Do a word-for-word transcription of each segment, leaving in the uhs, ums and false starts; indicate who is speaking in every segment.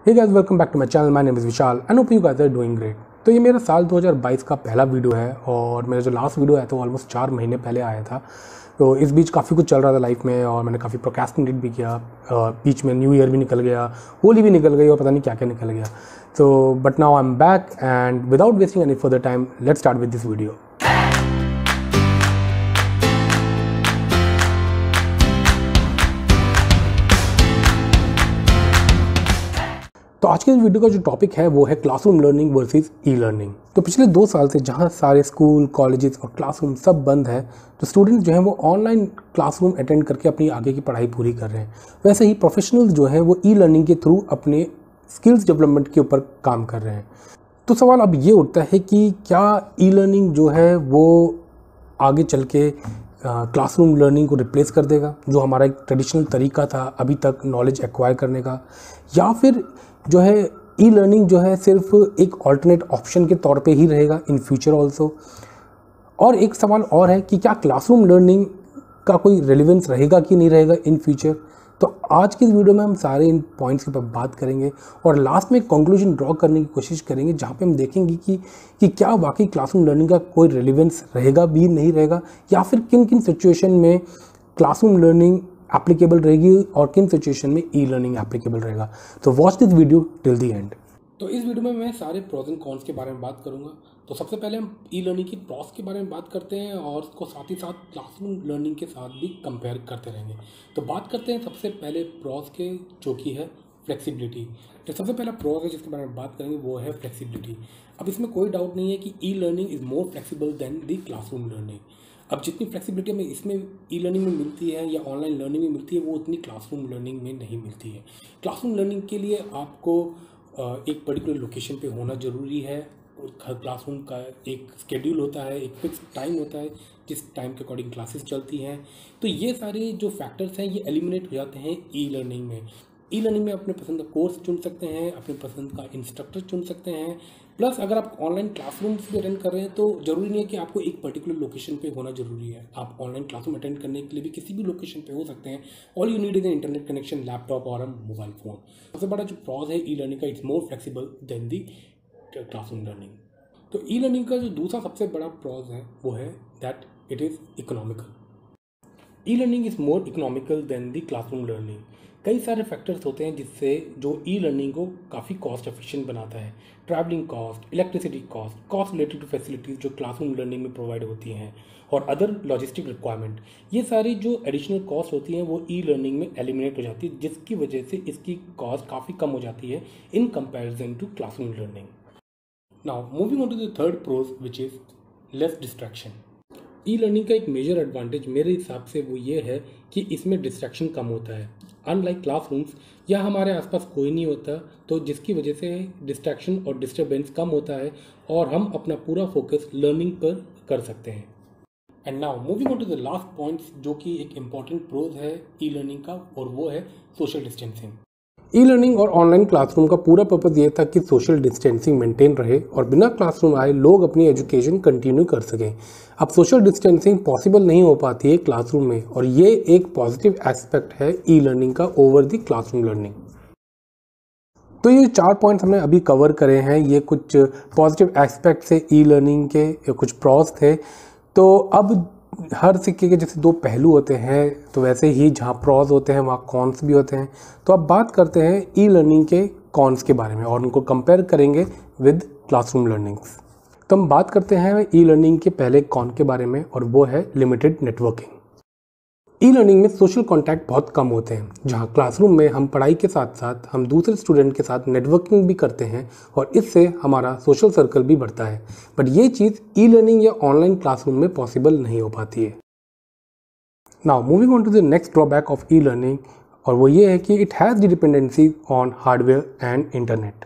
Speaker 1: Hey guys, welcome back to my channel. My name is Vishal and hope you guys are doing great. तो ये मेरा साल दो हज़ार बाईस का पहला वीडियो है और मेरा जो लास्ट वीडियो है तो ऑलमोस्ट चार महीने पहले आया था। तो इस बीच काफ़ी कुछ चल रहा था लाइफ में और मैंने काफ़ी प्रोक्रेस्टिनेट भी किया। बीच में न्यू ईयर भी निकल गया, होली भी निकल गई और पता नहीं क्या क्या निकल गया। तो but now I am back and without wasting any further time let's start with this video. तो आज के वीडियो का जो टॉपिक है वो है classroom learning versus e learning. तो पिछले दो साल से जहाँ सारे स्कूल, कॉलेजेस और क्लासरूम सब बंद है तो स्टूडेंट्स जो हैं वो ऑनलाइन क्लासरूम अटेंड करके अपनी आगे की पढ़ाई पूरी कर रहे हैं। वैसे ही प्रोफेशनल्स जो हैं वो ई लर्निंग के थ्रू अपने स्किल्स डेवलपमेंट के ऊपर काम कर रहे हैं। तो सवाल अब ये उठता है कि क्या ई लर्निंग जो है वो आगे चल के क्लासरूम लर्निंग को रिप्लेस कर देगा, जो हमारा एक ट्रेडिशनल तरीका था अभी तक नॉलेज एक्वायर करने का, या फिर जो है ई लर्निंग जो है सिर्फ एक ऑल्टरनेट ऑप्शन के तौर पे ही रहेगा इन फ्यूचर ऑल्सो। और एक सवाल और है कि क्या क्लासरूम लर्निंग का कोई रेलिवेंस रहेगा कि नहीं रहेगा इन फ्यूचर। तो आज की इस वीडियो में हम सारे इन पॉइंट्स के ऊपर बात करेंगे और लास्ट में कंक्लूजन ड्रॉ करने की कोशिश करेंगे जहाँ पे हम देखेंगे कि कि क्या वाकई क्लासरूम लर्निंग का कोई रेलिवेंस रहेगा भी नहीं रहेगा, या फिर किन किन सिचुएशन में क्लासरूम लर्निंग एप्लीकेबल रहेगी और किन सिचुएशन में ई लर्निंग एप्लीकेबल रहेगा। तो watch this video till the end. तो इस वीडियो में मैं सारे प्रोज एंड कॉन्स के बारे में बात करूंगा। तो सबसे पहले हम ई लर्निंग की प्रोज के बारे में बात करते हैं और उसको साथ ही साथ क्लासरूम लर्निंग के साथ भी कंपेयर करते रहेंगे। तो बात करते हैं सबसे पहले प्रोज के, जो कि है फ्लेक्सिबिलिटी। तो सबसे पहला प्रोज है जिसके बारे में बात करेंगे वो है फ्लेक्सिबिलिटी। अब इसमें कोई डाउट नहीं है कि e learning is more flexible than the classroom learning. अब जितनी फ्लेक्सिबिलिटी हमें इसमें ई लर्निंग में मिलती है या ऑनलाइन लर्निंग में मिलती है वो उतनी क्लासरूम लर्निंग में नहीं मिलती है। क्लासरूम लर्निंग के लिए आपको एक पर्टिकुलर लोकेशन पे होना ज़रूरी है। हर क्लासरूम का एक स्केड्यूल होता है, एक फिक्स टाइम होता है जिस टाइम के अकॉर्डिंग क्लासेस चलती हैं। तो ये सारे जो फैक्टर्स हैं ये एलिमिनेट हो जाते हैं ई लर्निंग में। ई लर्निंग में अपने पसंद का कोर्स चुन सकते हैं, अपने पसंद का इंस्ट्रक्टर चुन सकते हैं। प्लस अगर आप ऑनलाइन क्लासरूम्स भी अटेंड कर रहे हैं तो ज़रूरी नहीं है कि आपको एक पर्टिकुलर लोकेशन पे होना ज़रूरी है। आप ऑनलाइन क्लासरूम अटेंड करने के लिए भी किसी भी लोकेशन पे हो सकते हैं। All you need is an internet connection, laptop और अ मोबाइल फ़ोन। सबसे बड़ा जो प्रॉज है ई लर्निंग का, it's more flexible than the classroom learning. तो ई लर्निंग का जो दूसरा सबसे बड़ा प्रॉज है वो है that it is economical. E learning is more economical than the classroom learning. कई सारे फैक्टर्स होते हैं जिससे जो ई लर्निंग को काफ़ी कॉस्ट एफिशिएंट बनाता है। Travelling cost, electricity cost, cost related to facilities जो क्लासरूम लर्निंग में प्रोवाइड होती हैं और अदर लॉजिस्टिक रिक्वायरमेंट, ये सारी जो एडिशनल कॉस्ट होती हैं वो ई लर्निंग में एलिमिनेट हो जाती है, जिसकी वजह से इसकी कॉस्ट काफ़ी कम हो जाती है in comparison to classroom learning. Now moving on to the third pros which is less distraction. E learning का एक मेजर एडवांटेज मेरे हिसाब से वो ये है कि इसमें डिस्ट्रैक्शन कम होता है। अनलाइक क्लासरूम्स या हमारे आसपास कोई नहीं होता, तो जिसकी वजह से डिस्ट्रैक्शन और डिस्टर्बेंस कम होता है और हम अपना पूरा फोकस लर्निंग पर कर सकते हैं। And now moving on to the last points, जो कि एक इम्पॉर्टेंट प्रोज है ई लर्निंग का, और वो है सोशल डिस्टेंसिंग। ई लर्निंग और ऑनलाइन क्लासरूम का पूरा पर्पज़ ये था कि सोशल डिस्टेंसिंग मेंटेन रहे और बिना क्लासरूम आए लोग अपनी एजुकेशन कंटिन्यू कर सकें। अब सोशल डिस्टेंसिंग पॉसिबल नहीं हो पाती है क्लासरूम में, और ये एक पॉजिटिव एस्पेक्ट है ई लर्निंग का ओवर द क्लासरूम लर्निंग। तो ये चार पॉइंट्स हमने अभी कवर करे हैं, ये कुछ पॉजिटिव एस्पेक्ट्स है ई लर्निंग के, कुछ प्रॉस थे। तो अब हर सिक्के के जैसे दो पहलू होते हैं, तो वैसे ही जहाँ प्रॉज होते हैं वहाँ कॉन्स भी होते हैं। तो अब बात करते हैं ई लर्निंग के कॉन्स के बारे में और उनको कंपेयर करेंगे विद क्लासरूम लर्निंग्स। तो हम बात करते हैं ई लर्निंग के पहले कॉन के बारे में, और वो है लिमिटेड नेटवर्किंग। ई लर्निंग में सोशल कांटेक्ट बहुत कम होते हैं, जहां क्लासरूम में हम पढ़ाई के साथ साथ हम दूसरे स्टूडेंट के साथ नेटवर्किंग भी करते हैं और इससे हमारा सोशल सर्कल भी बढ़ता है। बट ये चीज़ ई लर्निंग या ऑनलाइन क्लासरूम में पॉसिबल नहीं हो पाती है। Now moving on to the next drawback of e learning, और वो ये है कि it has the dependency on hardware and internet.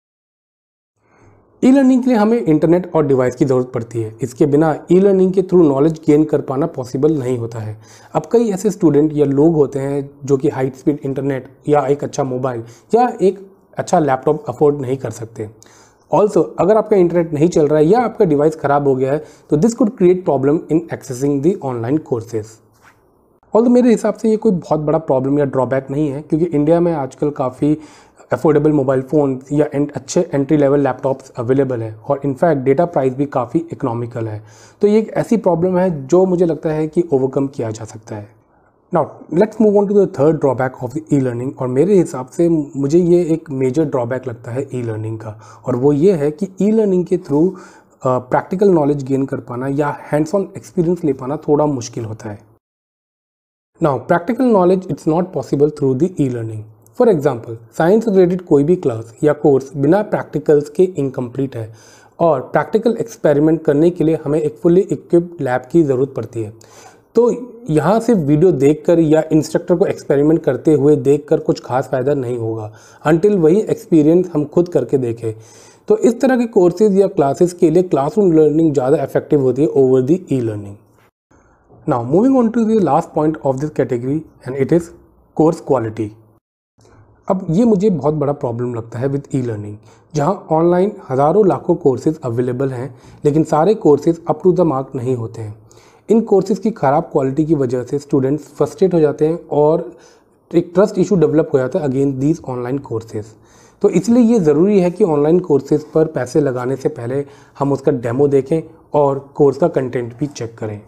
Speaker 1: E learning के लिए हमें इंटरनेट और डिवाइस की ज़रूरत पड़ती है। इसके बिना ई लर्निंग के थ्रू नॉलेज गेन कर पाना पॉसिबल नहीं होता है। अब कई ऐसे स्टूडेंट या लोग होते हैं जो कि हाई स्पीड इंटरनेट या एक अच्छा मोबाइल या एक अच्छा लैपटॉप अफोर्ड नहीं कर सकते। ऑल्सो अगर आपका इंटरनेट नहीं चल रहा है या आपका डिवाइस ख़राब हो गया है तो this could create problem in accessing the online courses. और मेरे हिसाब से ये कोई बहुत बड़ा प्रॉब्लम या ड्रॉबैक नहीं है, क्योंकि इंडिया में आजकल काफ़ी अफोर्डेबल मोबाइल फ़ोन या एंड अच्छे एंट्री लेवल लैपटॉप्स अवेलेबल है और इनफैक्ट डेटा प्राइस भी काफ़ी इकोनॉमिकल है। तो ये एक ऐसी प्रॉब्लम है जो मुझे लगता है कि ओवरकम किया जा सकता है। Now let's move on to the third drawback of the e learning, और मेरे हिसाब से मुझे ये एक मेजर ड्रॉबैक लगता है ई लर्निंग का, और वो ये है कि ई लर्निंग के थ्रू प्रैक्टिकल नॉलेज गेन कर पाना या हैंड्स ऑन एक्सपीरियंस ले पाना थोड़ा मुश्किल होता है। Now practical knowledge it's not possible through the e learning. For example, science related कोई भी क्लास या कोर्स बिना प्रैक्टिकल्स के इनकम्प्लीट है, और प्रैक्टिकल एक्सपेरिमेंट करने के लिए हमें एक फुल्ली इक्विप्ड लैब की ज़रूरत पड़ती है। तो यहाँ सिर्फ वीडियो देखकर या इंस्ट्रक्टर को एक्सपेरिमेंट करते हुए देखकर कुछ खास फ़ायदा नहीं होगा अनटिल वही एक्सपीरियंस हम खुद करके देखें। तो इस तरह के कोर्सेज या क्लासेस के लिए क्लासरूम लर्निंग ज़्यादा इफेक्टिव होती है over the e learning. Now moving on to the last point of this category and it is course quality. अब ये मुझे बहुत बड़ा प्रॉब्लम लगता है विद ई लर्निंग, जहाँ ऑनलाइन हज़ारों लाखों कोर्सेज अवेलेबल हैं लेकिन सारे courses up to the mark नहीं होते हैं। इन कोर्सेज की ख़राब क्वालिटी की वजह से स्टूडेंट्स फ्रस्ट्रेट हो जाते हैं और एक ट्रस्ट इशू डेवलप हो जाता है अगेंस्ट दीज ऑनलाइन कोर्सेज। तो इसलिए ये ज़रूरी है कि ऑनलाइन कोर्सेज पर पैसे लगाने से पहले हम उसका डेमो देखें और कोर्स का कंटेंट भी चेक करें।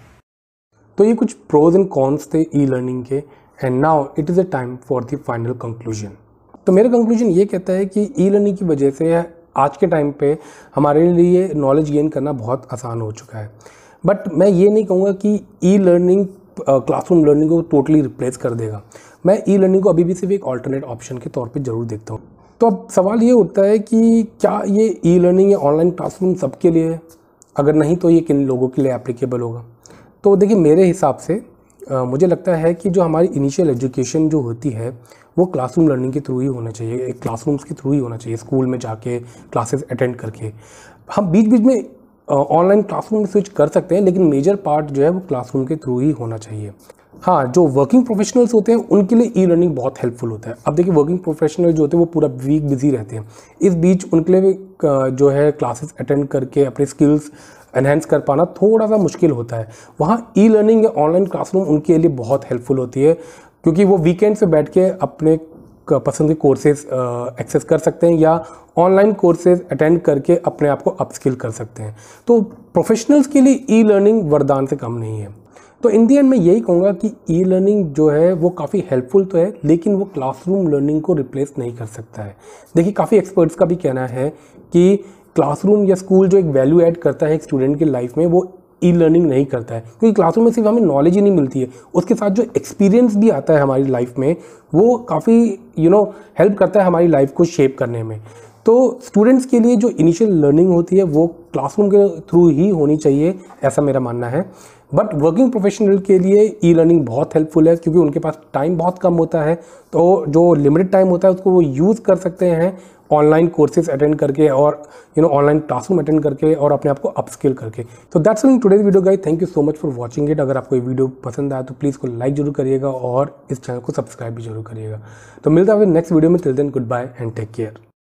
Speaker 1: तो ये कुछ प्रोज एंड कॉन्स थे ई लर्निंग के, and now it is a time for the final conclusion. तो मेरा कंक्लूजन ये कहता है कि ई लर्निंग की वजह से आज के टाइम पे हमारे लिए नॉलेज गेन करना बहुत आसान हो चुका है, बट मैं ये नहीं कहूँगा कि ई लर्निंग क्लासरूम लर्निंग को टोटली रिप्लेस कर देगा। मैं ई लर्निंग को अभी भी सिर्फ एक ऑल्टरनेट ऑप्शन के तौर पे ज़रूर देखता हूँ। तो अब सवाल ये उठता है कि क्या ये ई लर्निंग या ऑनलाइन क्लासरूम सबके लिए है? अगर नहीं तो ये किन लोगों के लिए एप्लीकेबल होगा? तो देखिए, मेरे हिसाब से आ, मुझे लगता है कि जो हमारी इनिशियल एजुकेशन जो होती है वो क्लासरूम लर्निंग के थ्रू ही होना चाहिए, एक क्लासरूम्स के थ्रू ही होना चाहिए, स्कूल में जाके क्लासेस अटेंड करके। हम बीच बीच में ऑनलाइन क्लासरूम में स्विच कर सकते हैं, लेकिन मेजर पार्ट जो है वो क्लासरूम के थ्रू ही होना चाहिए। हाँ, जो वर्किंग प्रोफेशनल्स होते हैं उनके लिए ई लर्निंग बहुत हेल्पफुल होता है। अब देखिए, वर्किंग प्रोफेशनल जो होते हैं वो पूरा वीक बिजी रहते हैं, इस बीच उनके लिए जो है क्लासेस अटेंड करके अपने स्किल्स एनहेंस कर पाना थोड़ा सा मुश्किल होता है। वहाँ ई लर्निंग या ऑनलाइन क्लासरूम उनके लिए बहुत हेल्पफुल होती है, क्योंकि वो वीकेंड पे बैठ के अपने पसंद के कोर्सेज एक्सेस कर सकते हैं या ऑनलाइन कोर्सेज अटेंड करके अपने आप को अपस्किल कर सकते हैं। तो प्रोफेशनल्स के लिए ई लर्निंग वरदान से कम नहीं है। तो इन दी एंड मैं यही कहूँगा कि ई लर्निंग जो है वो काफ़ी हेल्पफुल तो है, लेकिन वो क्लासरूम लर्निंग को रिप्लेस नहीं कर सकता है। देखिए, काफ़ी एक्सपर्ट्स का भी कहना है कि क्लासरूम या स्कूल जो एक वैल्यू ऐड करता है एक स्टूडेंट की लाइफ में, वो ई लर्निंग नहीं करता है, क्योंकि क्लासरूम में सिर्फ हमें नॉलेज ही नहीं मिलती है, उसके साथ जो एक्सपीरियंस भी आता है हमारी लाइफ में वो काफ़ी यू नो हेल्प करता है हमारी लाइफ को शेप करने में। तो स्टूडेंट्स के लिए जो इनिशियल लर्निंग होती है वो क्लासरूम के थ्रू ही होनी चाहिए, ऐसा मेरा मानना है। बट वर्किंग प्रोफेशनल के लिए ई लर्निंग बहुत हेल्पफुल है, क्योंकि उनके पास टाइम बहुत कम होता है, तो जो लिमिटेड टाइम होता है उसको वो यूज़ कर सकते हैं ऑनलाइन कोर्सेज अटेंड करके और you know online classroom attend करके और अपने आप को अपस्किल करके। तो that's all in today's video guys, thank you so much for watching it. अगर आपको ये वीडियो पसंद आया तो प्लीज़ को लाइक जरूर करिएगा और इस चैनल को सब्सक्राइब भी जरूर करिएगा। तो मिलता है नेक्स्ट वीडियो में, till then goodbye and take care.